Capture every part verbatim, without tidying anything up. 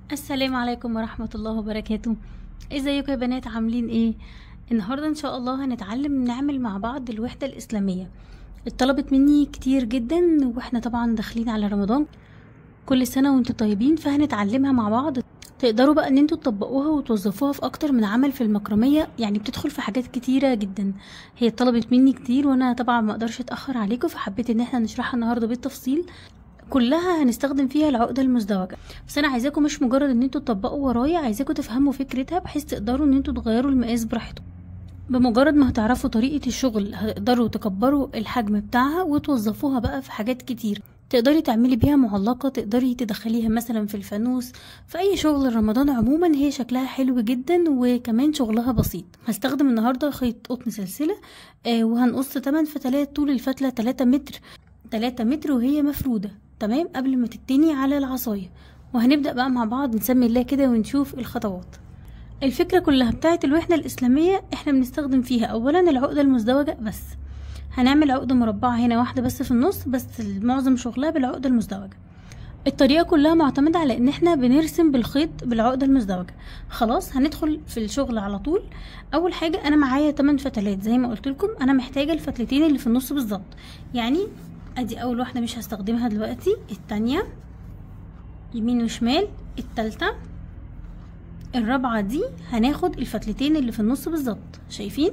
السلام عليكم ورحمة الله وبركاته. ازيكم يا بنات، عاملين ايه؟ النهاردة ان شاء الله هنتعلم نعمل مع بعض الوحدة الإسلامية. اتطلبت مني كتير جدا، واحنا طبعا داخلين على رمضان. كل سنة وانتم طيبين، فهنتعلمها مع بعض. تقدروا بقى ان انتوا تطبقوها وتوظفوها في اكتر من عمل في المكرمية، يعني بتدخل في حاجات كتيرة جدا. هي طلبت مني كتير وانا طبعا ما اقدرش اتأخر عليكم، فحبيت ان احنا نشرحها النهاردة بالتفصيل. كلها هنستخدم فيها العقدة المزدوجة، بس انا عايزاكم مش مجرد ان انتوا تطبقوا ورايا، عايزاكم تفهموا فكرتها بحيث تقدروا ان انتوا تغيروا المقاس براحتكم. بمجرد ما هتعرفوا طريقة الشغل هتقدروا تكبروا الحجم بتاعها وتوظفوها بقى في حاجات كتير. تقدري تعملي بيها معلقة، تقدري تدخليها مثلا في الفانوس، في اي شغل رمضان عموما. هي شكلها حلو جدا وكمان شغلها بسيط. هستخدم النهاردة خيط قطن سلسلة، آه وهنقص تمن فتلات. طول الفتلة تلاتة متر، تلاتة متر وهي مفرودة تمام قبل ما تتني على العصاية. وهنبدأ بقى مع بعض نسمي الله كده ونشوف الخطوات. الفكرة كلها بتاعت الوحدة الإسلامية احنا بنستخدم فيها اولا العقدة المزدوجة بس. هنعمل عقدة مربعة هنا واحدة بس في النص، بس معظم شغلها بالعقدة المزدوجة. الطريقة كلها معتمدة على ان احنا بنرسم بالخيط بالعقدة المزدوجة. خلاص هندخل في الشغل على طول. اول حاجة انا معايا تمن فتلات زي ما قلت لكم، انا محتاجة الفتلتين اللي في النص بالظبط. يعني ادي اول واحدة مش هستخدمها دلوقتي، التانية يمين وشمال، التالتة، الرابعة دي هناخد الفتلتين اللي في النص بالظبط. شايفين؟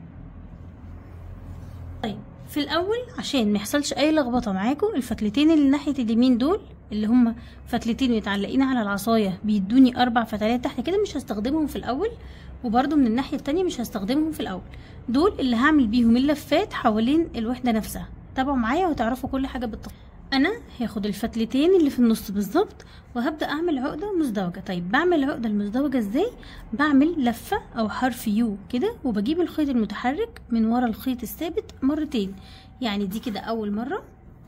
طيب في الاول عشان محصلش اي لخبطه معاكم، الفتلتين اللي ناحيه اليمين دول اللي هما فتلتين متعلقين على العصايه بيدوني اربع فتلات تحت كده، مش هستخدمهم في الاول. وبرده من الناحيه التانية مش هستخدمهم في الاول. دول اللي هعمل بيهم اللفات حوالين الوحده نفسها. تابعوا معايا وتعرفوا كل حاجه بالتفصيل. انا هاخد الفتلتين اللي في النص بالظبط وهبدا اعمل عقده مزدوجه. طيب بعمل العقده المزدوجه ازاي؟ بعمل لفه او حرف يو كده، وبجيب الخيط المتحرك من ورا الخيط الثابت مرتين. يعني دي كده اول مره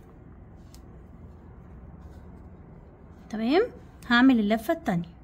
تمام. هعمل اللفه التانية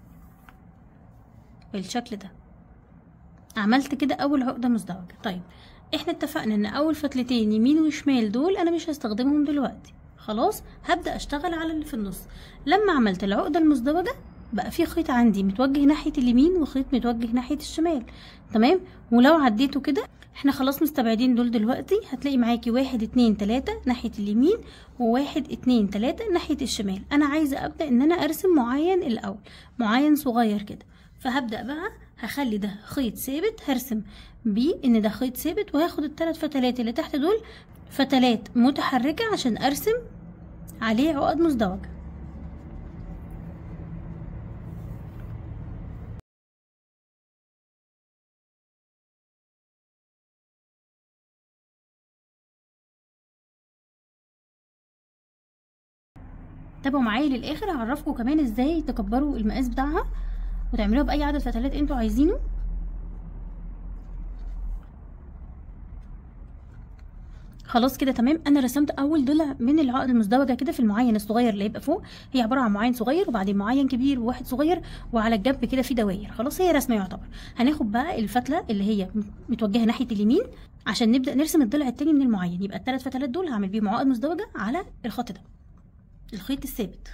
بالشكل ده. عملت كده اول عقده مزدوجه. طيب احنا اتفقنا ان اول فتلتين يمين وشمال دول انا مش هستخدمهم دلوقتي. خلاص هبدا اشتغل على اللي في النص. لما عملت العقده المزدوجه بقى في خيط عندي متوجه ناحيه اليمين وخيط متوجه ناحيه الشمال تمام. ولو عديته كده احنا خلاص مستبعدين دول دلوقتي. هتلاقي معاكي واحد اتنين تلاتة ناحيه اليمين وواحد اتنين تلاتة ناحيه الشمال. انا عايزه ابدا ان انا ارسم معين الاول، معين صغير كده. فهبدا بقى هخلي ده خيط ثابت، هرسم بيه ان ده خيط ثابت، وهاخد الثلاث فتلات اللي تحت دول فتلات متحركة عشان ارسم عليه عقد مزدوجة. تابعوا معايا للاخر، هعرفكم كمان ازاي تكبروا المقاس بتاعها وتعملوها باي عدد فتلات انتوا عايزينه. خلاص كده تمام. انا رسمت اول ضلع من العقد المزدوجه كده في المعين الصغير اللي هيبقى فوق. هي عباره عن معين صغير وبعدين معين كبير وواحد صغير، وعلى الجنب كده في دواير. خلاص هي رسمه يعتبر. هناخد بقى الفتله اللي هي متوجهه ناحيه اليمين عشان نبدا نرسم الضلع التاني من المعين. يبقى الثلاث فتلات دول هعمل بيهم عقد مزدوجه على الخط ده، الخيط الثابت.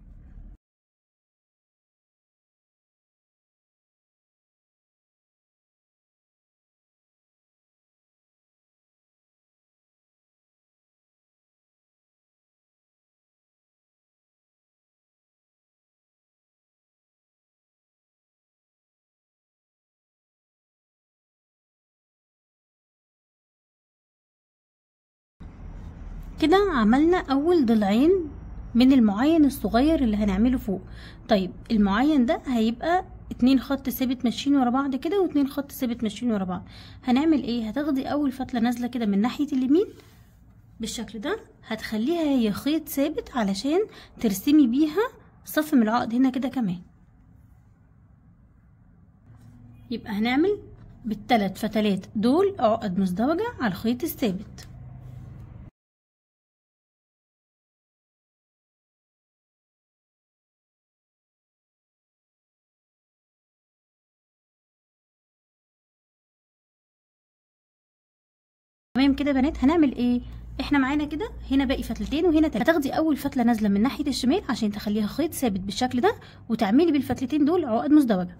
كده عملنا اول ضلعين من المعين الصغير اللي هنعمله فوق. طيب المعين ده هيبقى اتنين خط ثابت ماشيين ورا بعض كده، واتنين خط ثابت ماشيين ورا بعض. هنعمل ايه؟ هتاخدي اول فتله نازله كده من ناحيه اليمين بالشكل ده، هتخليها هي خيط ثابت علشان ترسمي بيها صف من العقد هنا كده كمان. يبقى هنعمل بالثلاث فتلات دول عقد مزدوجه على الخيط الثابت. تمام كده يا بنات. هنعمل ايه؟ احنا معانا كده هنا باقي فتلتين وهنا تلاتة. هتاخدي اول فتله نازله من ناحيه الشمال عشان تخليها خيط ثابت بالشكل ده، وتعملي بالفتلتين دول عقد مزدوجه.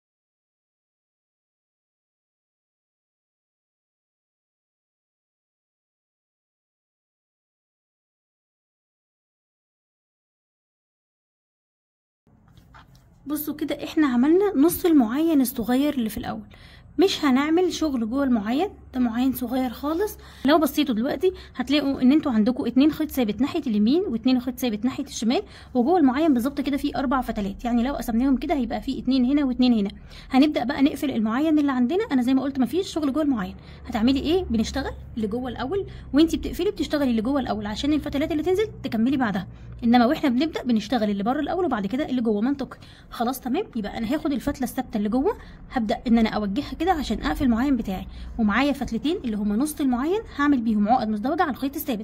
بصوا كده احنا عملنا نص المعين الصغير اللي في الاول، مش هنعمل شغل جوه المعين ده، معين صغير خالص. لو بصيتوا دلوقتي هتلاقوا ان انتوا عندكم اتنين خيط ثابت ناحيه اليمين واتنين خيط ثابت ناحيه الشمال، وجوه المعين بالظبط كده في اربع فتلات، يعني لو قسمناهم كده هيبقى في اتنين هنا واتنين هنا. هنبدا بقى نقفل المعين اللي عندنا. انا زي ما قلت مفيش شغل جوه المعين. هتعملي ايه؟ بنشتغل اللي جوه الاول، وانتي بتقفلي بتشتغلي اللي جوه الاول عشان الفتلات اللي تنزل تكملي بعدها، انما واحنا بنبدا بنشتغل اللي بره الاول وبعد كده اللي جوه. منطقي. خلاص تمام. يبقى انا هاخد الفتله الثابته اللي جوه، هبدا ان انا اوجهها كده عشان اقفل المعين بتاعي، ومعايا فتلتين اللي هما نص المعين هعمل بيهم عقد مزدوجه على الخيط الثابت.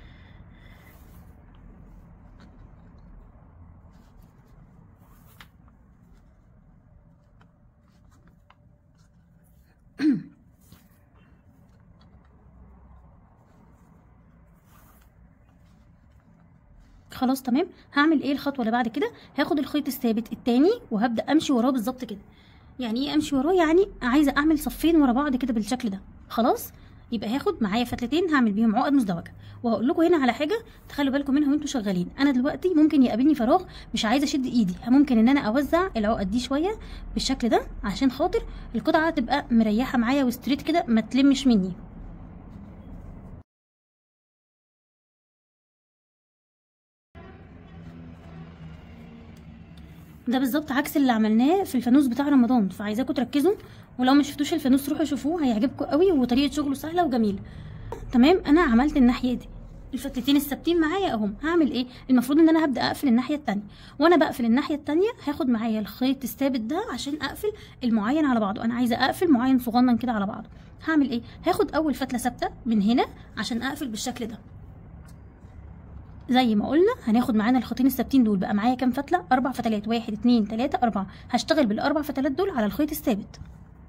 خلاص تمام. هعمل ايه الخطوه اللي بعد كده؟ هاخد الخيط الثابت التاني وهبدا امشي وراه بالظبط كده. يعني ايه امشي وراه؟ يعني عايزه اعمل صفين ورا بعض كده بالشكل ده. خلاص. يبقى هاخد معايا فتلتين هعمل بيهم عقد مزدوجه. وهقول لكم هنا على حاجه تخلوا بالكم منها وانتوا شغالين. انا دلوقتي ممكن يقابلني فراغ مش عايزه اشد ايدي، ممكن ان انا اوزع العقد دي شويه بالشكل ده عشان خاطر القطعه تبقى مريحه معايا وستريت كده ما تلمش مني. ده بالظبط عكس اللي عملناه في الفانوس بتاع رمضان، فعايزاكم تركزوا، ولو ما شفتوش الفانوس روحوا شوفوه هيعجبكم قوي، وطريقه شغله سهله وجميله. تمام. انا عملت الناحيه دي، الفتلتين الثابتين معايا اهم. هعمل ايه؟ المفروض ان انا هبدا اقفل الناحيه التانية، وانا بقفل الناحيه التانية هاخد معايا الخيط الثابت ده عشان اقفل المعين على بعضه. انا عايزه اقفل معين صغنن كده على بعضه. هعمل ايه؟ هاخد اول فتله ثابته من هنا عشان اقفل بالشكل ده. زي ما قلنا هناخد معانا الخيطين الثابتين دول. بقى معايا كام فتله؟ اربع فتلات. واحد اتنين تلاته اربعه. هشتغل بالاربع فتلات دول على الخيط الثابت.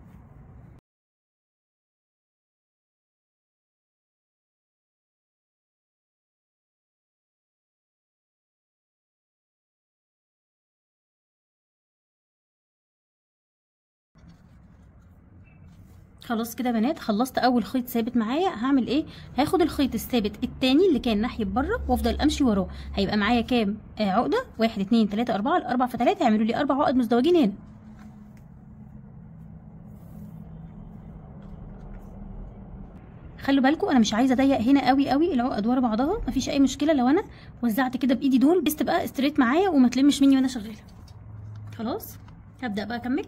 خلاص كده يا بنات خلصت اول خيط ثابت معايا. هعمل ايه؟ هاخد الخيط الثابت التاني اللي كان ناحيه بره وافضل امشي وراه. هيبقى معايا كام آه عقده؟ واحد اتنين تلاته اربعه. الاربع فتلات هيعملوا لي اربع عقد مزدوجين هنا. خلوا بالكم انا مش عايزه اضيق هنا قوي قوي العقد ورا بعضها. مفيش اي مشكله لو انا وزعت كده بايدي دول بس تبقى ستريت معايا وما تلمش مني وانا شغاله. خلاص هبدا بقى اكمل.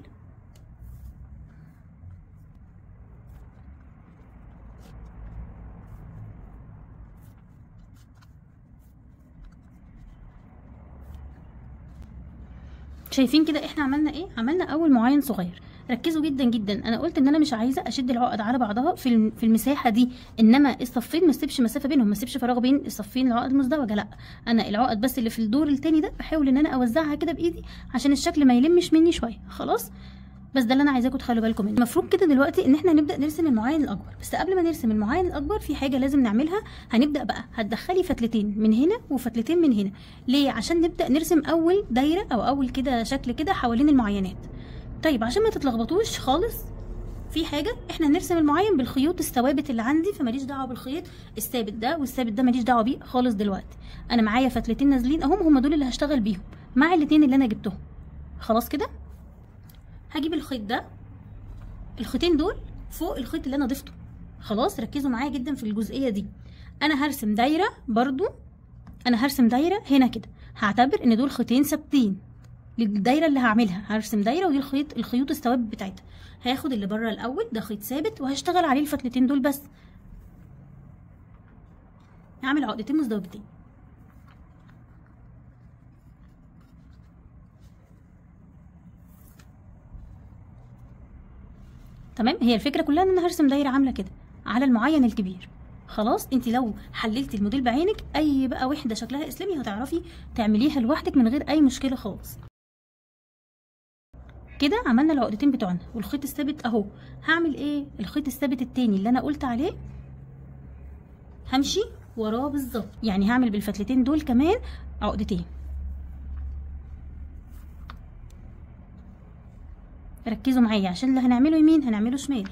شايفين كده احنا عملنا ايه؟ عملنا اول معين صغير. ركزوا جدا جدا. انا قلت ان انا مش عايزه اشد العقد على بعضها في في المساحه دي، انما الصفين ما اسيبش مسافه بينهم، ما اسيبش فراغ بين الصفين العقد مزدوجه. لا، انا العقد بس اللي في الدور التاني ده بحاول ان انا اوزعها كده بايدي عشان الشكل ما يلمش مني شويه. خلاص بس ده اللي انا عايزاكم تخلوا بالكم منه. المفروض كده دلوقتي ان احنا نبدا نرسم المعين الاكبر، بس قبل ما نرسم المعين الاكبر في حاجه لازم نعملها. هنبدا بقى هتدخلي فتلتين من هنا وفتلتين من هنا. ليه؟ عشان نبدا نرسم اول دايره او اول كده شكل كده حوالين المعينات. طيب عشان ما تتلخبطوش خالص، في حاجه احنا هنرسم المعين بالخيوط الثوابت اللي عندي، فماليش دعوه بالخيط الثابت ده والثابت ده، ماليش دعوه بيه خالص. دلوقتي انا معايا فتلتين نازلين اهم، هم دول اللي هشتغل بيهم مع الاتنين اللي انا جبتهم. خلاص كده هجيب الخيط ده، الخيطين دول فوق الخيط اللي انا ضفته. خلاص ركزوا معايا جدا في الجزئيه دي. انا هرسم دايره برضو، انا هرسم دايره هنا كده، هعتبر ان دول خيطين ثابتين للدايره اللي هعملها. هرسم دايره ودي الخيط الخيوط الثوابت بتاعتها. هاخد اللي بره الاول ده خيط ثابت وهشتغل عليه الفتلتين دول بس. هعمل عقدتين مزدوجتين. تمام. هي الفكره كلها ان انا هرسم دايره عامله كده على المعين الكبير. خلاص انت لو حللتي الموديل بعينك اي بقى وحده شكلها اسلامي هتعرفي تعمليها لوحدك من غير اي مشكله خالص. كده عملنا العقدتين بتوعنا والخيط الثابت اهو. هعمل ايه؟ الخيط الثابت التاني اللي انا قلت عليه همشي وراه بالظبط، يعني هعمل بالفتلتين دول كمان عقدتين. ركزوا معايا عشان اللي هنعمله يمين هنعمله شمال.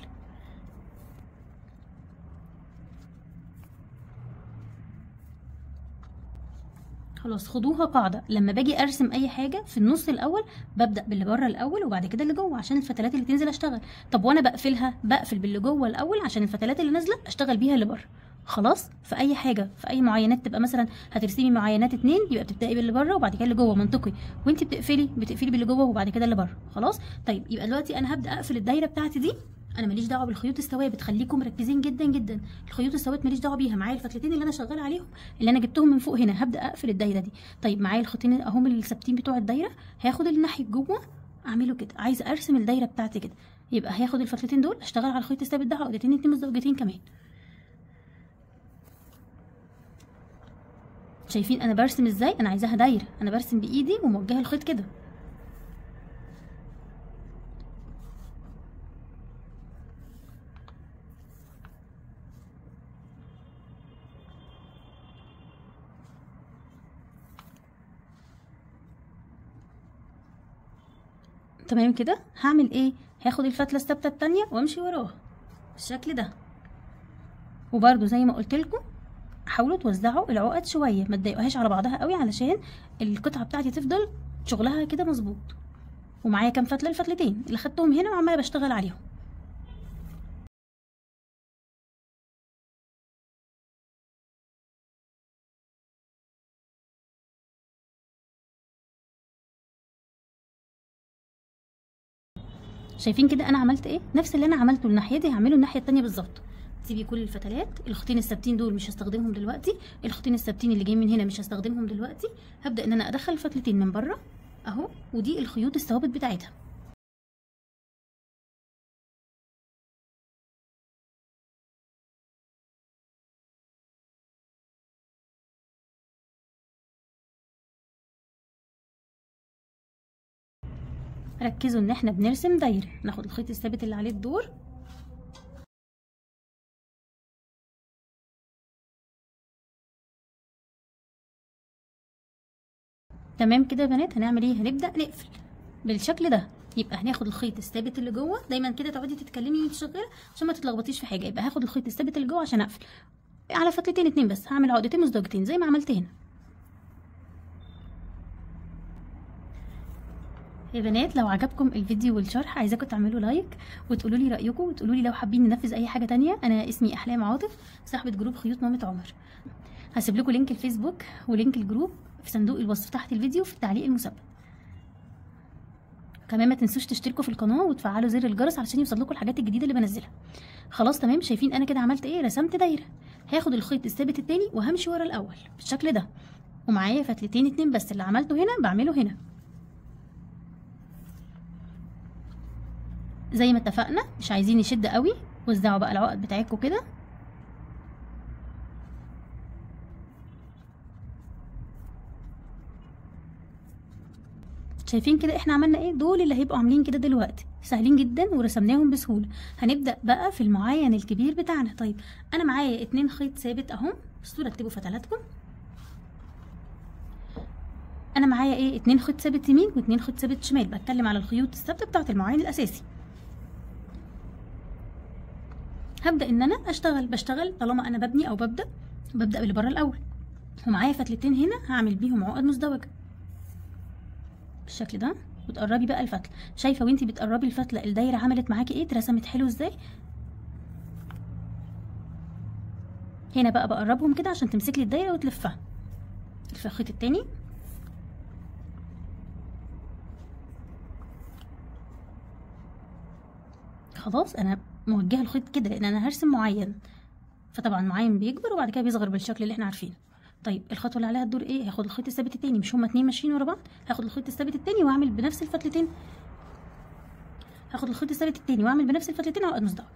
خلاص خدوها قاعده، لما باجي ارسم اي حاجه في النص الاول ببدا باللي بره الاول وبعد كده اللي جوه عشان الفتلات اللي تنزل اشتغل. طب وانا بقفلها بقفل باللي جوه الاول عشان الفتلات اللي نازله اشتغل بيها اللي بره. خلاص في اي حاجه في اي معينات تبقى مثلا هترسمي معينات اتنين يبقى بتبداي باللي بره وبعد كده اللي جوه، منطقي. وانت بتقفلي بتقفلي باللي جوه وبعد كده اللي بره. خلاص طيب يبقى دلوقتي انا هبدا اقفل الدايره بتاعتي دي. انا ماليش دعوه بالخيوط الثوابت، خليكم مركزين جدا جدا. الخيوط الثوابت ماليش دعوه بيها، معايا الفتلتين اللي انا شغاله عليهم اللي انا جبتهم من فوق هنا هبدا اقفل الدايره دي. طيب معايا الخيطين اهم الثابتين بتوع الدايره، هاخد الناحيه جوه اعمله كده، عايزه ارسم الدايره بتاعتي كده، يبقى هاخد الفتلتين دول اشتغل على الخيط الثابت ده عقدتين اتنين مزدوجتين كمان. شايفين انا برسم ازاي؟ انا عايزاها دايره، انا برسم بايدي وموجهه الخيط كده. تمام كده. هعمل ايه؟ هاخد الفتله الثابته التانيه وامشي وراها بالشكل ده. وبرده زي ما قلت لكم حاولوا توزعوا العقد شويه، ما تضايقوهاش على بعضها قوي علشان القطعه بتاعتي تفضل شغلها كده مظبوط. ومعايا كام فتله؟ الفتلتين اللي خدتهم هنا وعماله بشتغل عليهم. شايفين كده انا عملت ايه؟ نفس اللي انا عملته الناحيه دي هعمله الناحيه التانيه بالظبط. سيبي كل الفتلات، الخيطين الثابتين دول مش هستخدمهم دلوقتي، الخيطين الثابتين اللي جايين من هنا مش هستخدمهم دلوقتي. هبدا ان انا ادخل الفتلتين من بره اهو، ودي الخيوط الثوابت بتاعتها. ركزوا ان احنا بنرسم دايره، ناخد الخيط الثابت اللي عليه الدور تمام كده يا بنات. هنعمل ايه؟ هنبدا نقفل بالشكل ده. يبقى هناخد الخيط الثابت اللي جوه، دايما كده تقعدي تتكلمي وانت شغاله عشان ما تتلخبطيش في حاجه. يبقى هاخد الخيط الثابت اللي جوه عشان اقفل على فتلتين اتنين بس، هعمل عقدتين مزدوجتين زي ما عملت هنا. يا بنات لو عجبكم الفيديو والشرح عايزاكم تعملوا لايك وتقولوا لي رايكم وتقولوا لي لو حابين ننفذ اي حاجه تانية. انا اسمي احلام عاطف، صاحبه جروب خيوط مامة عمر. هسيب لكم لينك الفيسبوك ولينك الجروب في صندوق الوصف تحت الفيديو في التعليق المثبت. كمان ما تنسوش تشتركوا في القناه وتفعلوا زر الجرس علشان يوصل لكم الحاجات الجديده اللي بنزلها. خلاص تمام. شايفين انا كده عملت ايه؟ رسمت دايره. هاخد الخيط الثابت التاني وهمشي ورا الاول بالشكل ده، ومعايا فتلتين اتنين بس. اللي عملته هنا بعمله هنا زي ما اتفقنا، مش عايزين نشد قوي. وزعوا بقى العقد بتاعتكم كده. شايفين كده احنا عملنا ايه؟ دول اللي هيبقوا عاملين كده دلوقتي سهلين جدا ورسمناهم بسهوله. هنبدا بقى في المعين الكبير بتاعنا. طيب انا معايا اتنين خيط ثابت اهم، بس رتبوا فتلاتكم. انا معايا ايه؟ اتنين خيط ثابت يمين واتنين خيط ثابت شمال. بتكلم على الخيوط الثابته بتاعه المعين الاساسي. هبدا ان انا اشتغل بشتغل طالما انا ببني او ببدا ببدا باللي بره الاول، ومعايا فتلتين هنا هعمل بيهم عقد مزدوجه بالشكل ده. وتقربي بقى الفتله. شايفه وانتي بتقربي الفتله الدايره عملت معاكي ايه؟ اترسمت حلو ازاي. هنا بقى بقربهم كده عشان تمسك لي الدايره وتلفها. الف الخيط التاني. خلاص انا موجهه الخيط كده لان انا هرسم معين، فطبعا معين بيكبر وبعد كده بيصغر بالشكل اللي احنا عارفينه. طيب الخطوه اللي عليها الدور ايه؟ هاخد الخيط الثابت التاني، مش هما اتنين ماشيين ورا بعض، هاخد الخيط الثابت التاني واعمل بنفس الفتلتين. هاخد الخيط الثابت التاني واعمل بنفس الفتلتين عقد مزدوجه.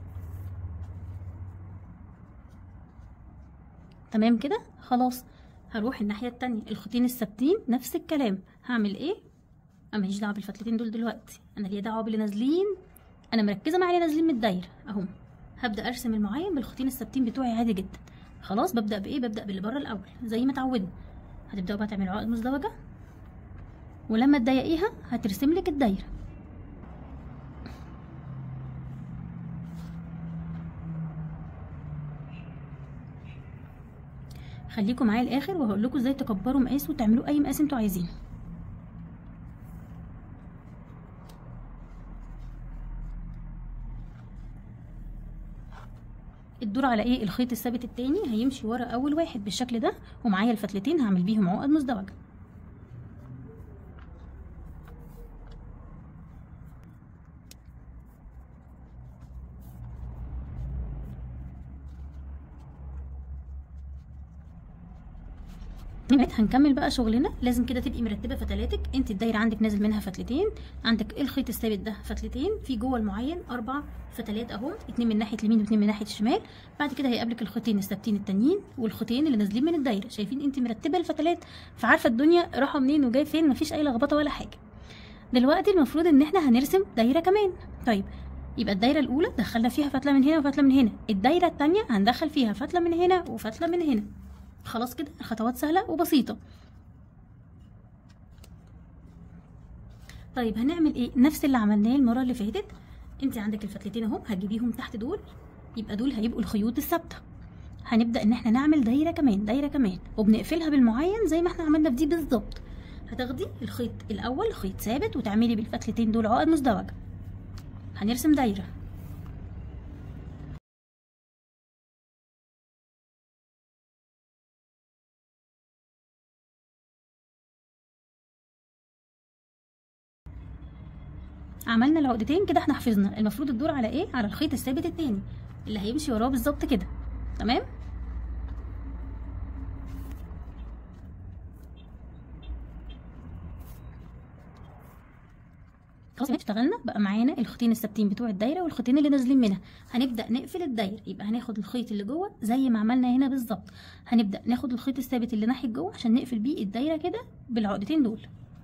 تمام كده. خلاص هروح الناحيه التانية الخيطين الثابتين نفس الكلام. هعمل ايه؟ انا ماليش دعوه بالفتلتين دول دلوقتي، انا ليا دعوه باللي نازلين. انا مركزه مع اللي نازلين من الدايره اهم. هبدا ارسم المعين بالخيطين الثابتين بتوعي عادي جدا. خلاص ببدا بايه؟ ببدا باللي بره الاول زي ما اتعودنا. هتبداوا بقى تعملوا عقد مزدوجه، ولما تضيقيها هترسم لك الدايره. خليكم معايا الاخر وهقول لكم ازاي تكبروا مقاس وتعملوا اي مقاس انتوا عايزينه. الدور على ايه؟ الخيط الثابت التاني هيمشي ورا اول واحد بالشكل ده، ومعايا الفتلتين هعمل بيهم عقد مزدوجه. هنكمل بقى شغلنا. لازم كده تبقي مرتبه فتلاتك. انت الدايره عندك نازل منها فتلتين، عندك الخيط الثابت ده فتلتين، في جوه المعين اربع فتلات اهم، اتنين من ناحيه اليمين واتنين من ناحيه الشمال. بعد كده هيقابلك الخيطين الثابتين التانيين والخيطين اللي نازلين من الدايره. شايفين انت مرتبه الفتلات، فعارفه الدنيا رايحه منين وجايه فين، مفيش اي لخبطه ولا حاجه. دلوقتي المفروض ان احنا هنرسم دايره كمان. طيب يبقى الدايره الاولى دخلنا فيها فتله من هنا وفتله من هنا، الدايره الثانيه هندخل فيها فتله من هنا وفتله من هنا. خلاص كده الخطوات سهله وبسيطه. طيب هنعمل ايه؟ نفس اللي عملناه المره اللي فاتت. انت عندك الفتلتين اهم، هتجيبيهم تحت دول، يبقى دول هيبقوا الخيوط الثابته. هنبدا ان احنا نعمل دايره كمان، دايره كمان، وبنقفلها بالمعين زي ما احنا عملنا في دي بالظبط. هتاخدي الخيط الاول خيط ثابت وتعملي بالفتلتين دول عقد مزدوجه. هنرسم دايره. عملنا العقدتين كده، احنا حفظنا المفروض الدور على ايه؟ على الخيط الثابت التاني اللي هيمشي وراه بالظبط كده. تمام. خلاص اشتغلنا بقى معانا الخيطين الثابتين بتوع الدايره والخيطين اللي نازلين منها. هنبدا نقفل الدايره. يبقى هناخد الخيط اللي جوه زي ما عملنا هنا بالظبط. هنبدا ناخد الخيط الثابت اللي ناحيه جوه عشان نقفل بيه الدايره كده بالعقدتين دول.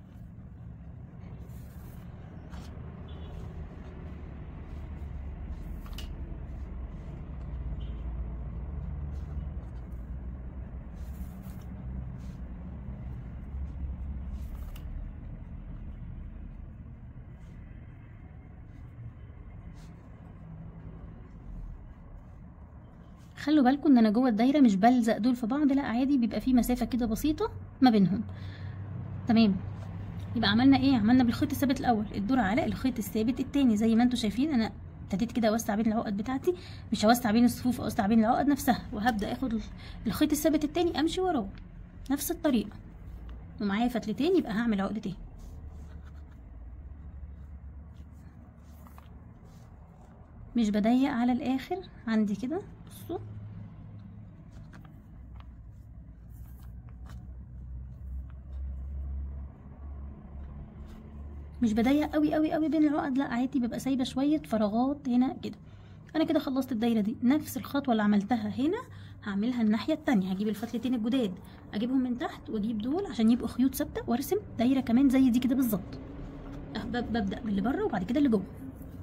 خلوا بالكم ان انا جوه الدايره مش بلزق دول في بعض، لا عادي بيبقى في مسافه كده بسيطه ما بينهم. تمام. يبقى عملنا ايه؟ عملنا بالخيط الثابت الاول الدور على الخيط الثابت التاني زي ما انتم شايفين. انا ابتديت كده اوسع بين العقد بتاعتي، مش هوسع بين الصفوف، اوسع بين العقد نفسها، وهبدا اخد الخيط الثابت التاني امشي وراه نفس الطريقه. ومعايا فتلتين يبقى هعمل عقدتين. مش بضيق على الاخر عندي كده، بصوا مش بضيق قوي قوي قوي بين العقد، لا عادي، ببقى سايبه شويه فراغات هنا كده. انا كده خلصت الدايره دي. نفس الخطوه اللي عملتها هنا هعملها الناحيه التانية. هجيب الفتلتين الجداد اجيبهم من تحت واجيب دول عشان يبقوا خيوط ثابته، وارسم دايره كمان زي دي كده بالظبط. ببدا باللي بره وبعد كده اللي جوه.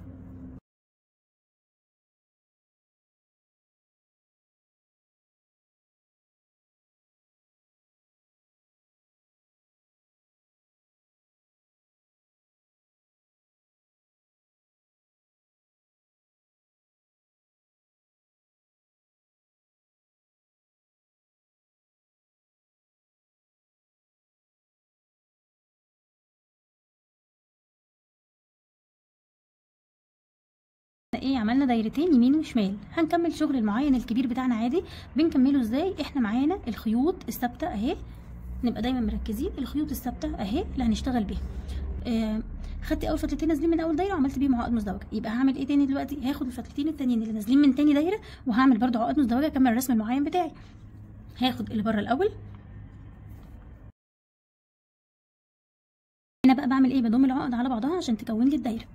ايه؟ عملنا دايرتين يمين وشمال. هنكمل شغل المعين الكبير بتاعنا عادي. بنكمله ازاي؟ احنا معانا الخيوط الثابته اهي، نبقى دايما مركزين الخيوط الثابته اهي اللي هنشتغل بيها. آه خدت اول فتلتين نازلين من اول دايره وعملت بيهم عقد مزدوجه. يبقى هعمل ايه تاني دلوقتي؟ هاخد الفتلتين التانيين اللي نازلين من تاني دايره وهعمل برده عقد مزدوجه. اكمل الرسم المعين بتاعي. هاخد اللي بره الاول. هنا بقى بعمل ايه؟ بضم العقد على بعضها عشان تكون لي الدايره.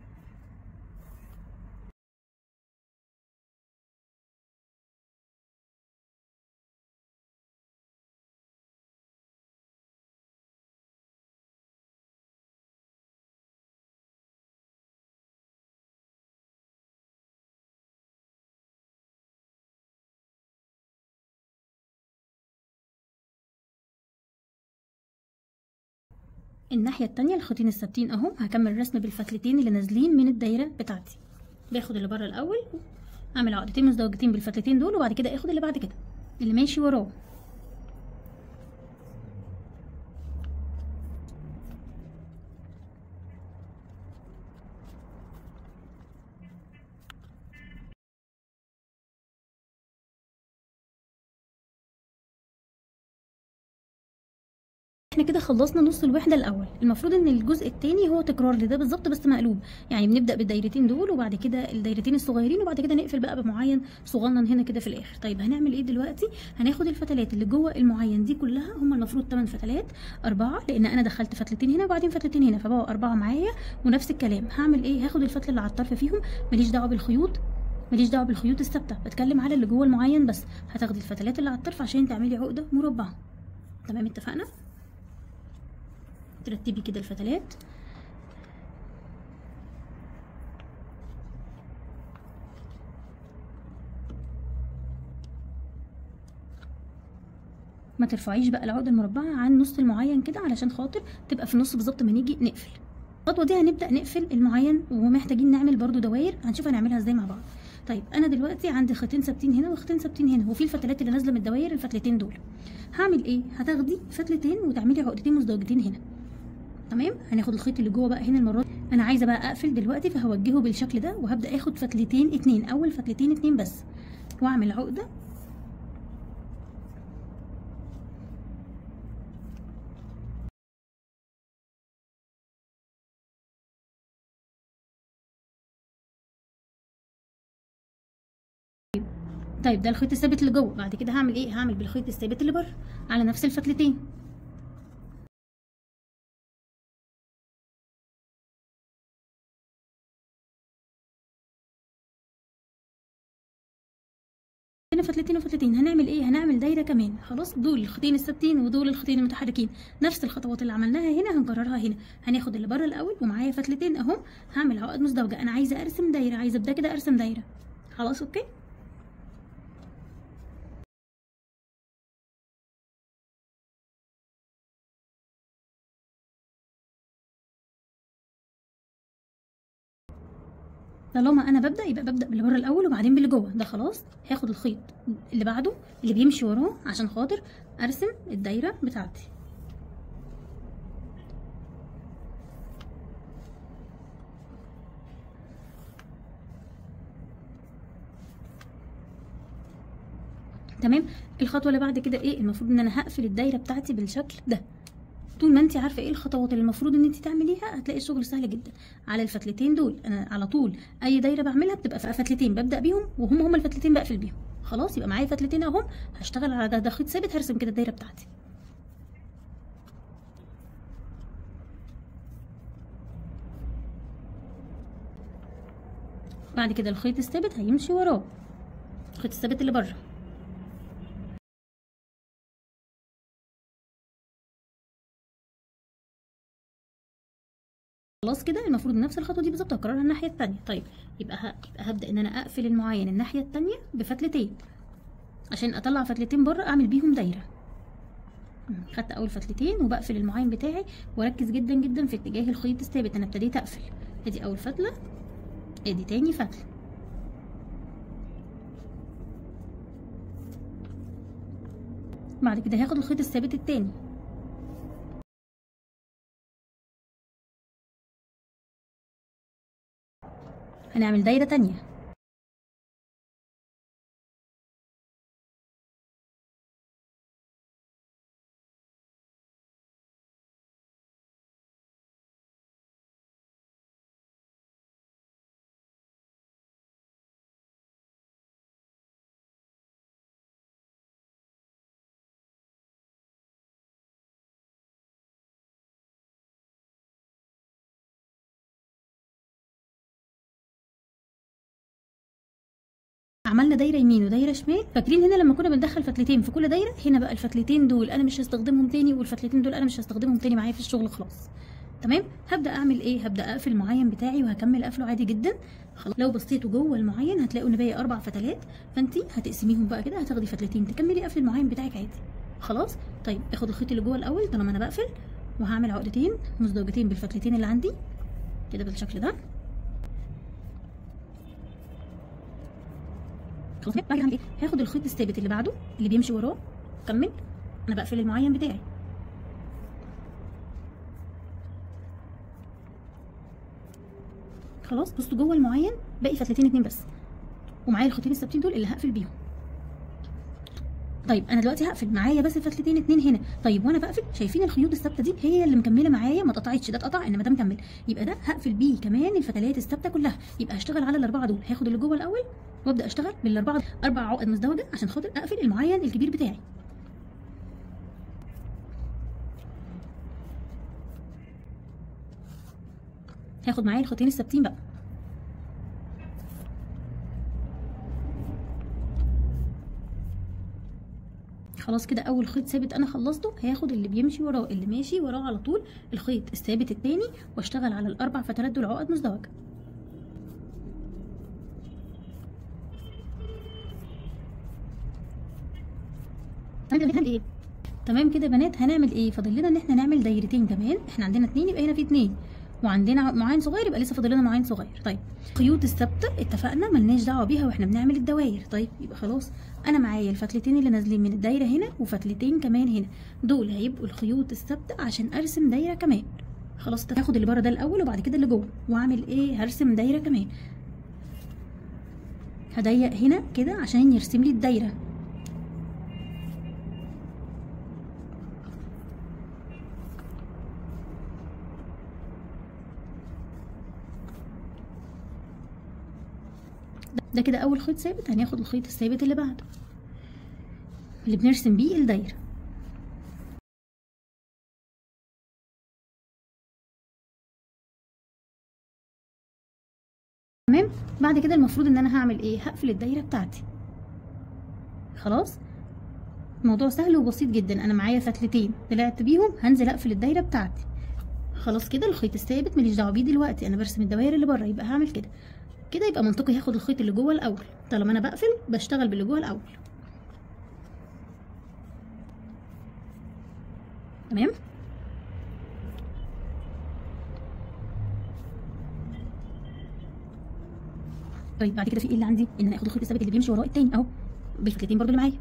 الناحيه التانية الخيطين الثابتين اهو، هكمل الرسم بالفتلتين اللي نازلين من الدايره بتاعتي. باخد اللي بره الاول، اعمل عقدتين مزدوجتين بالفتلتين دول، وبعد كده اخد اللي بعد كده اللي ماشي وراه. احنا كده خلصنا نص الوحده الاول. المفروض ان الجزء الثاني هو تكرار لده بالظبط بس مقلوب، يعني بنبدا بالدايرتين دول وبعد كده الدايرتين الصغيرين وبعد كده نقفل بقى بمعين صغنن هنا كده في الاخر. طيب هنعمل ايه دلوقتي؟ هناخد الفتلات اللي جوه المعين دي كلها، هم المفروض ثمانية فتلات، اربعه لان انا دخلت فتلتين هنا وبعدين فتلتين هنا فبقوا اربعه معايا. ونفس الكلام هعمل ايه؟ هاخد الفتله اللي على الطرف فيهم، ماليش دعوه بالخيوط، ماليش دعوه بالخيوط الثابته، بتكلم على اللي جوه المعين بس. هتاخدي الفتلات اللي على الطرف عشان تعملي عقده مربعه. تمام اتفقنا؟ ترتبي كده الفتلات. ما ترفعيش بقى العقده المربعه عن نص المعين كده علشان خاطر تبقى في النص بالظبط ما نيجي نقفل. الخطوه دي هنبدا نقفل المعين ومحتاجين نعمل برده دواير، هنشوف هنعملها ازاي مع بعض. طيب انا دلوقتي عندي خيطين ثابتين هنا وخيطين ثابتين هنا، وفي الفتلات اللي نازله من الدواير الفتلتين دول. هعمل ايه؟ هتاخدي فتلتين وتعملي عقدتين مزدوجتين هنا. تمام؟ هناخد الخيط اللي جوه بقى هنا المره دي. انا عايزه بقى اقفل دلوقتي فهوجهه بالشكل ده، وهبدا اخد فتلتين اتنين، اول فتلتين اتنين بس، واعمل عقده. طيب ده الخيط الثابت اللي جوه، بعد كده هعمل ايه؟ هعمل بالخيط الثابت اللي بره على نفس الفتلتين. هنا فتلتين وفتلتين، هنعمل ايه؟ هنعمل دايره كمان. خلاص دول الخيطين الثابتين ودول الخيطين المتحركين، نفس الخطوات اللي عملناها هنا هنكررها هنا. هناخد اللي بره الاول ومعايا فتلتين اهو، هعمل عقد مزدوجه. انا عايزه ارسم دايره، عايزه ابدا كده ارسم دايره. خلاص اوكي. طالما انا ببدا يبقى ببدا باللي بره الاول وبعدين باللي جوه ده. خلاص هاخد الخيط اللي بعده اللي بيمشي وراه عشان خاطر ارسم الدايره بتاعتي. تمام. الخطوه اللي بعد كده ايه؟ المفروض ان انا هقفل الدايره بتاعتي بالشكل ده. طول ما انت عارفه ايه الخطوات اللي المفروض ان انت تعمليها هتلاقي الشغل سهل جدا. على الفتلتين دول انا على طول اي دايره بعملها بتبقى فتلتين ببدا بيهم، وهم هم الفتلتين بقفل بيهم. خلاص يبقى معايا فتلتين اهم، هشتغل على ده, ده خيط ثابت، هرسم كده الدايره بتاعتي. بعد كده الخيط الثابت هيمشي وراه، الخيط الثابت اللي بره. خلاص كده المفروض نفس الخطوه دي بالظبط هكررها الناحيه الثانيه. طيب يبقى, ه... يبقى هبدا ان انا اقفل المعين الناحيه الثانيه بفتلتين عشان اطلع فتلتين بره اعمل بيهم دايره. خدت اول فتلتين وبقفل المعين بتاعي، واركز جدا جدا في اتجاه الخيط الثابت. انا ابتديت اقفل، ادي اول فتله، ادي تاني فتله. بعد كده هاخد الخيط الثابت التاني، هنعمل دايره تانيه. عملنا دايره يمين ودايره شمال. فاكرين هنا لما كنا بندخل فتلتين في كل دايره؟ هنا بقى الفتلتين دول انا مش هستخدمهم تاني، والفتلتين دول انا مش هستخدمهم تاني معايا في الشغل خلاص. تمام. هبدا اعمل ايه؟ هبدا اقفل المعين بتاعي وهكمل قفله عادي جدا. خلاص لو بصيتوا جوه المعين هتلاقوا ان باقي اربع فتلات، فانت هتقسميهم بقى كده، هتاخدي فتلتين تكملي قفل المعين بتاعك عادي. خلاص. طيب اخد الخيط اللي جوه الاول طالما انا بقفل، وهعمل عقدتين مزدوجتين بالفتلتين اللي عندي كده بالشكل ده. خلاص بعد هعمل ايه؟ هاخد الخيط الثابت اللي بعده اللي بيمشي وراه، كمل انا بقفل المعين بتاعي. خلاص بصوا جوه المعين باقي فتلتين اتنين بس، ومعايا الخيطين الثابتين دول اللي هقفل بيهم. طيب انا دلوقتي هقفل معايا بس فتلتين اتنين هنا. طيب وانا بقفل شايفين الخيوط الثابته دي هي اللي مكمله معايا، ما اتقطعتش، ده اتقطع انما ده مكمل، يبقى ده هقفل بيه كمان الفتلات الثابته كلها. يبقى هشتغل على الاربعه دول، هاخد اللي جوه الاول وابدا اشتغل بالاربعه اربع عقد مزدوجه عشان خاطر اقفل المعين الكبير بتاعي. هاخد معايا الخيطين الثابتين بقى. خلاص كده اول خيط ثابت انا خلصته، هاخد اللي بيمشي وراه اللي ماشي وراه على طول الخيط الثابت التاني واشتغل على الاربع فتلات دول عقد مزدوجه. هنعمل ايه؟ تمام كده يا بنات، هنعمل ايه؟ فاضل لنا ان احنا نعمل دايرتين كمان، احنا عندنا اتنين يبقى هنا في اتنين، وعندنا معين صغير يبقى لسه فاضل لنا معين صغير. طيب الخيوط الثابته اتفقنا ملناش دعوه بيها واحنا بنعمل الدواير. طيب يبقى خلاص انا معايا الفتلتين اللي نازلين من الدايره هنا وفتلتين كمان هنا، دول هيبقوا الخيوط الثابته عشان ارسم دايره كمان. خلاص هاخد اللي بره ده الاول وبعد كده اللي جوه، واعمل ايه؟ هرسم دايره كمان. هضيق هنا كده عشان يرسم لي الدايره. ده كده اول خيط ثابت، هناخد الخيط الثابت اللي بعده اللي بنرسم بيه الدايره. تمام. بعد كده المفروض ان انا هعمل ايه؟ هقفل الدايره بتاعتي. خلاص الموضوع سهل وبسيط جدا، انا معايا فتلتين طلعت بيهم هنزل اقفل الدايره بتاعتي. خلاص كده الخيط الثابت ماليش دعوه بيه دلوقتي، انا برسم الدوائر اللي بره، يبقى هعمل كده كده. يبقى منطقي هاخد الخيط اللي جوه الاول، طالما انا بقفل بشتغل باللي جوه الاول. تمام. طيب بعد كده في ايه اللي عندي؟ ان انا اخد الخيط الثابت اللي بيمشي وراه التاني اهو بالفتلتين برضو اللي معايا.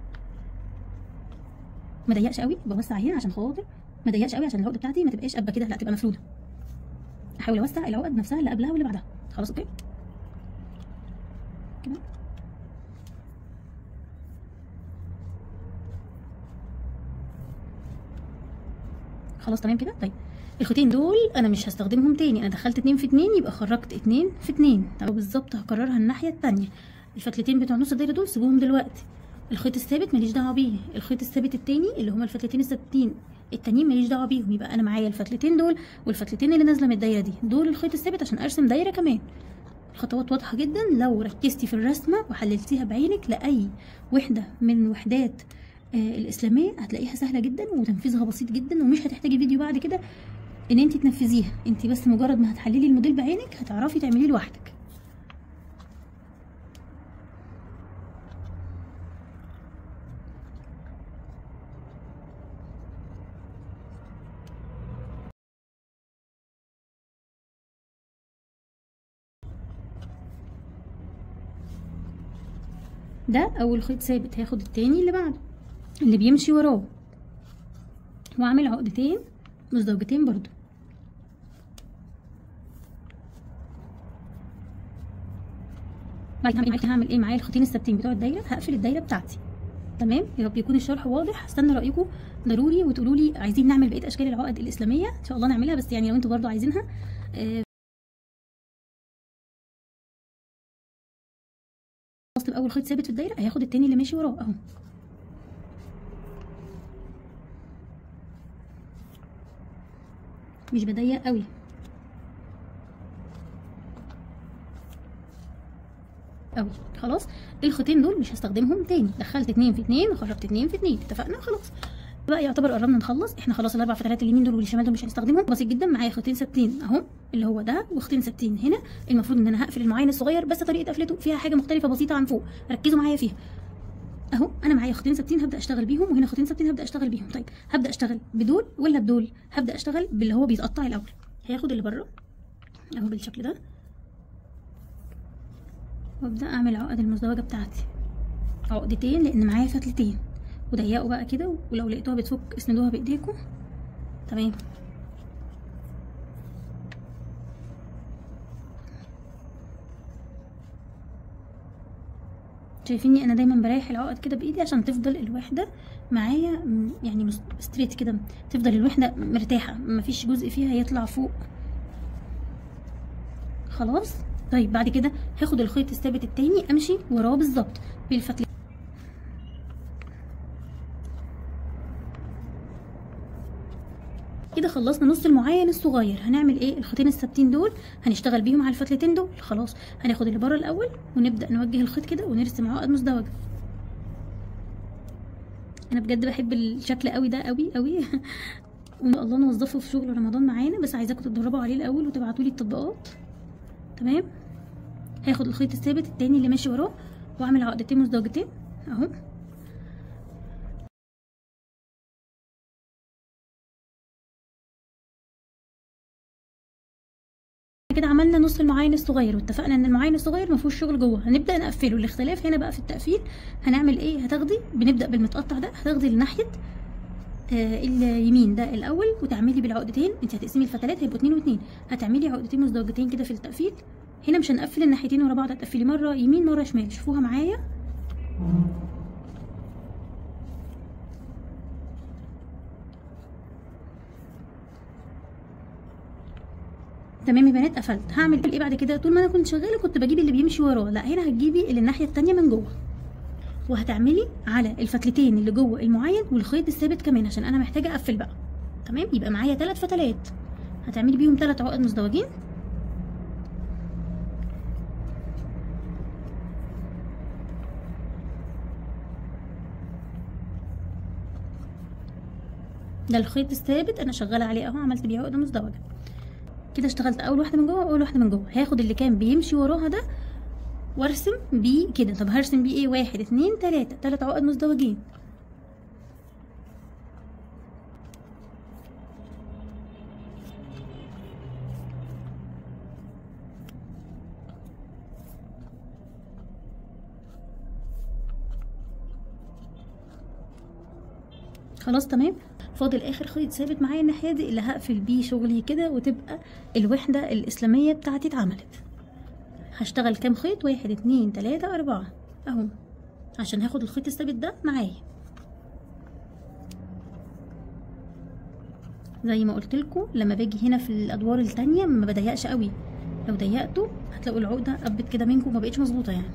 ما ضيقش قوي، بوسع هنا عشان خاطر ما ضيقش قوي عشان العقده بتاعتي ما تبقاش قبه كده، لا تبقى مفروده. احاول اوسع العقد نفسها اللي قبلها واللي بعدها. خلاص اوكي كده. خلاص تمام كده. طيب الخيطين دول انا مش هستخدمهم تاني، انا دخلت اتنين في اتنين يبقى خرجت اتنين في اتنين. طب بالظبط هكررها الناحيه التانيه. الفتلتين بتوع نص الدايره دول سيبوهم دلوقتي، الخيط الثابت ماليش دعوه بيه، الخيط الثابت التاني اللي هما الفتلتين الثابتين التانيين ماليش دعوه بيهم. يبقى انا معايا الفتلتين دول والفتلتين اللي نازله من الدايره دي، دول الخيط الثابت عشان ارسم دايره كمان. الخطوات واضحه جدا لو ركزتي في الرسمه وحللتيها بعينك لاي وحده من وحدات آه الاسلاميه، هتلاقيها سهله جدا وتنفيذها بسيط جدا، ومش هتحتاجي فيديو بعد كده ان انت تنفذيها، انت بس مجرد ما هتحللي الموديل بعينك هتعرفي تعمليه لوحدك. ده اول خيط ثابت، هاخد التاني اللي بعده اللي بيمشي وراه واعمل عقدتين مزدوجتين برضو. بعد كده هعمل ايه؟ معايا الخيطين الثابتين بتوع الدايره، هقفل الدايره بتاعتي. تمام. يا رب يكون الشرح واضح، استنى رايكم ضروري وتقولوا لي عايزين نعمل بقيه اشكال العقد الاسلاميه، ان شاء الله نعملها، بس يعني لو انتوا برضو عايزينها آه خلاص. اول خيط ثابت في الدايره هياخد التاني اللي ماشي وراه اهو. مش بضيق قوي. قوي. خلاص الخيطين دول مش هستخدمهم تاني، دخلت اتنين في اتنين وخرجت اتنين في اتنين، اتفقنا؟ خلاص بقى يعتبر قربنا نخلص. احنا خلاص الاربع فتلات اليمين دول والشمال دول مش هنستخدمهم، بسيط جدا. معايا خيطين ثابتين اهو اللي هو ده وخيطين ثابتين هنا. المفروض ان انا هقفل المعين الصغير، بس طريقه قفلته فيها حاجه مختلفه بسيطه عن فوق، ركزوا معايا فيها. اهو انا معايا خيطين ثابتين هبدا اشتغل بيهم، وهنا خيطين ثابتين هبدا اشتغل بيهم. طيب هبدا اشتغل بدول ولا بدول؟ هبدا اشتغل باللي هو بيتقطع الاول. هاخد اللي بره اهو بالشكل ده، وابدا اعمل العقد المزدوجه بتاعتي عقدتين لان معايا فتلتين، وضيقوا بقى كده، ولو لقيتوها بتفك اسندوها بايديكم. تمام. شايفيني انا دايما بريح العقد كده بايدي عشان تفضل الوحده معايا يعني ستريت كده، تفضل الوحده مرتاحه مفيش جزء فيها يطلع فوق. خلاص. طيب بعد كده هاخد الخيط الثابت التاني امشي وراه بالظبط بالفتله كده. خلصنا نص المعين الصغير. هنعمل ايه؟ الخيطين الثابتين دول هنشتغل بيهم على الفتلتين دول. خلاص هناخد اللي بره الاول ونبدا نوجه الخيط كده ونرسم عقد مزدوجه. انا بجد بحب الشكل قوي ده قوي قوي وان شاء الله نوظفه في شغل رمضان معانا، بس عايزاكم تتدربوا عليه الاول وتبعتوا لي التطبيقات. تمام. هاخد الخيط الثابت التاني اللي ماشي وراه واعمل عقدتين مزدوجتين اهو. كده عملنا نص المعاين الصغير، واتفقنا ان المعاين الصغير ما فيهوش شغل جوه، هنبدا نقفله. الاختلاف هنا بقى في التقفيل. هنعمل ايه؟ هتاخدي بنبدا بالمتقطع ده، هتاخدي لناحيه آه اليمين ده الاول وتعملي بالعقدتين. انت هتقسمي الفتلات هيبقوا اتنين واتنين، هتعملي عقدتين مزدوجتين كده في التقفيل. هنا مش هنقفل الناحيتين ورا بعض، هتقفلي مره يمين مره شمال. شوفوها معايا. تمام يا بنات. قفلت. هعمل ايه بعد كده؟ طول ما انا كنت شغاله كنت بجيب اللي بيمشي وراه، لا هنا هتجيبي اللي الناحيه التانيه من جوه، وهتعملي على الفتلتين اللي جوه المعين والخيط الثابت كمان عشان انا محتاجه اقفل بقى. تمام. يبقى معايا ثلاث فتلات هتعملي بيهم ثلاث عقد مزدوجين. ده الخيط الثابت انا شغاله عليه اهو، عملت بيه عقده مزدوجه كده. اشتغلت اول واحده من جوه واول واحده من جوه. هاخد اللي كان بيمشي وراها ده وارسم بيه كده. طب هرسم بيه ايه؟ واحد اتنين تلاته، تلات عقد مزدوجين. خلاص تمام. فاضل اخر خيط ثابت معايا الناحيه دي اللي هقفل بيه شغلي كده، وتبقى الوحده الاسلاميه بتاعتي اتعملت. هشتغل كام خيط؟ واحد اتنين تلاته اربعه اهو، عشان هاخد الخيط الثابت ده معايا. زي ما قلت لكم لما باجي هنا في الادوار التانية ما بضيقش قوي، لو ضيقته هتلاقوا العقده قبت كده منكم ما بقتش مظبوطه يعني.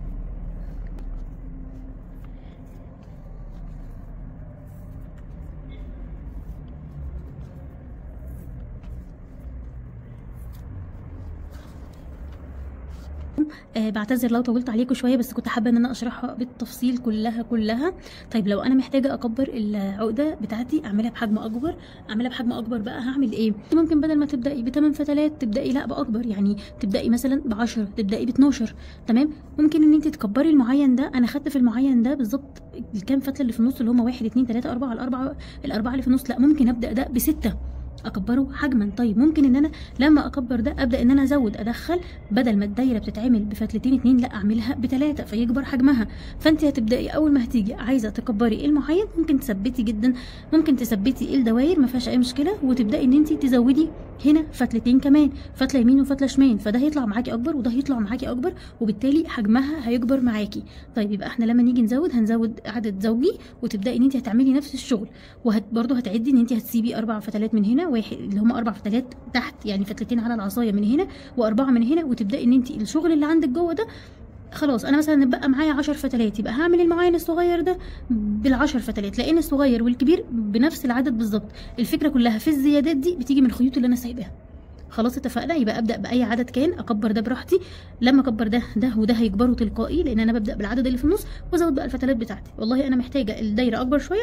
آه بعتذر لو طولت عليكم شويه، بس كنت حابه ان انا اشرحها بالتفصيل كلها كلها. طيب لو انا محتاجه اكبر العقده بتاعتي اعملها بحجم اكبر، اعملها بحجم اكبر بقى هعمل ايه؟ ممكن بدل ما تبداي بثمان فتلات تبداي لا باكبر، يعني تبداي مثلا ب عشرة، تبداي ب اتناشر. تمام. ممكن ان انت تكبري المعين ده. انا خدت في المعين ده بالظبط الكام فتله اللي في النص اللي هم واحد اتنين تلاته اربعه، الاربعه الاربعه اللي في النص، لا ممكن ابدا ده بسته اكبره حجما. طيب ممكن ان انا لما اكبر ده ابدا ان انا ازود ادخل، بدل ما الدايره بتتعمل بفتلتين اتنين لا اعملها بتلاته فيكبر حجمها. فانت هتبداي اول ما هتيجي عايزه تكبري المعين ممكن تثبتي جدا، ممكن تثبتي الدوائر ما فيهاش اي مشكله، وتبداي ان انت تزودي هنا فتلتين كمان، فتله يمين وفتله شمال، فده هيطلع معاكي اكبر وده هيطلع معاكي اكبر، وبالتالي حجمها هيكبر معاكي. طيب يبقى احنا لما نيجي نزود هنزود عدد زوجي، وتبداي ان انت هتعملي نفس الشغل، وهت برضه هتعدي ان انت هتسيبي اربع فتلات من هنا، واحد اللي هم اربع فتلات تحت يعني فتلتين على العصايه من هنا واربعه من هنا، وتبداي ان انت الشغل اللي عندك جوه ده خلاص. انا مثلا بقى معايا عشر فتلات، يبقى هعمل المعين الصغير ده بالعشر فتلات، لان الصغير والكبير بنفس العدد بالظبط. الفكره كلها في الزيادات دي بتيجي من الخيوط اللي انا سايباها. خلاص اتفقنا. يبقى ابدا باي عدد كان، اكبر ده براحتي، لما اكبر ده ده وده هيكبروا تلقائي لان انا ببدا بالعدد اللي في النص، وازود بقى الفتلات بتاعتي. والله انا محتاجه الدايره اكبر شويه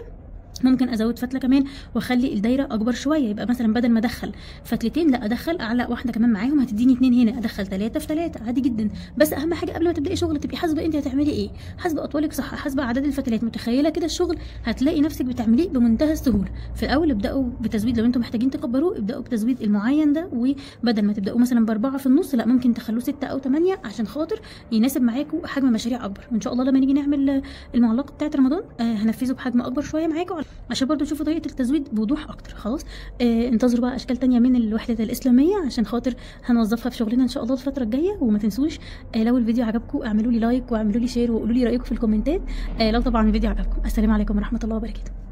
ممكن ازود فتله كمان واخلي الدايره اكبر شويه، يبقى مثلا بدل ما ادخل فتلتين لا ادخل اعلق واحده كمان معاهم هتديني اتنين هنا، ادخل ثلاثه في ثلاثه عادي جدا. بس اهم حاجه قبل ما تبداي شغل تبقي حاسبه انت هتعملي ايه، حاسبه اطوالك صح، حاسبه عدد الفتلات، متخيله كده الشغل هتلاقي نفسك بتعمليه بمنتهى السهوله. في الاول ابداوا بتزويد، لو انتم محتاجين تكبروه ابداوا بتزويد المعين ده، وبدل ما تبداوا مثلا باربعه في النص لا ممكن تخلوه سته او ثمانيه عشان خاطر يناسب معاكم حجم مشاريع اكبر. وان شاء الله لما نيجي نعمل المعلقه بتاعه رمضان آه هنفذه بحجم اكبر شويه معاكم عشان برضو تشوفوا طريقه التزويد بوضوح اكتر. خلاص آه انتظروا بقى اشكال تانية من الوحده الاسلاميه عشان خاطر هنوظفها في شغلنا ان شاء الله الفتره الجايه. وما تنسوش آه لو الفيديو عجبكم اعملوا لي لايك واعملوا لي شير وقولوا لي رايكم في الكومنتات. آه لو طبعا الفيديو عجبكم. السلام عليكم ورحمه الله وبركاته.